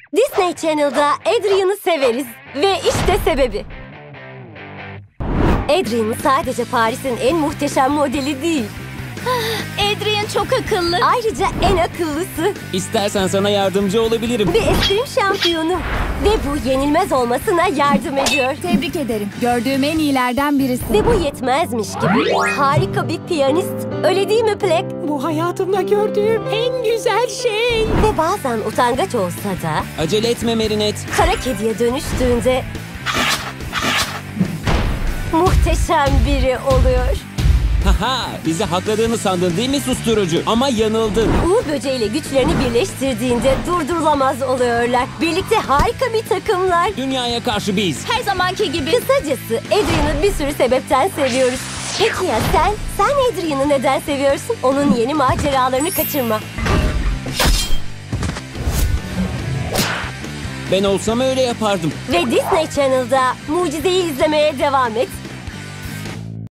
Disney Channel'da Adrian'ı severiz. Ve işte sebebi. Adrian sadece Paris'in en muhteşem modeli değil. Adrian çok akıllı. Ayrıca en akıllısı. İstersen sana yardımcı olabilirim. Bir eskrim şampiyonu. Ve bu yenilmez olmasına yardım ediyor. Tebrik ederim. Gördüğüm en iyilerden birisi. Ve bu yetmezmiş gibi harika bir piyanist. Öyle değil mi Plek? Bu hayatımda gördüğüm en güzel şey. Ve bazen utangaç olsa da Acele etme Marinette. kara kediye dönüştüğünde muhteşem biri oluyor. Haha, bizi hakladığını sandın değil mi susturucu? Ama yanıldın. Uğur böceğiyle güçlerini birleştirdiğinde durdurulamaz oluyorlar. Birlikte harika bir takımlar. Dünyaya karşı biz. Her zamanki gibi. Kısacası Adrian'ı bir sürü sebepten seviyoruz. Peki ya sen? Sen Adrian'ı neden seviyorsun? Onun yeni maceralarını kaçırma. Ben olsam öyle yapardım. Ve Disney Channel'da mucizeyi izlemeye devam et.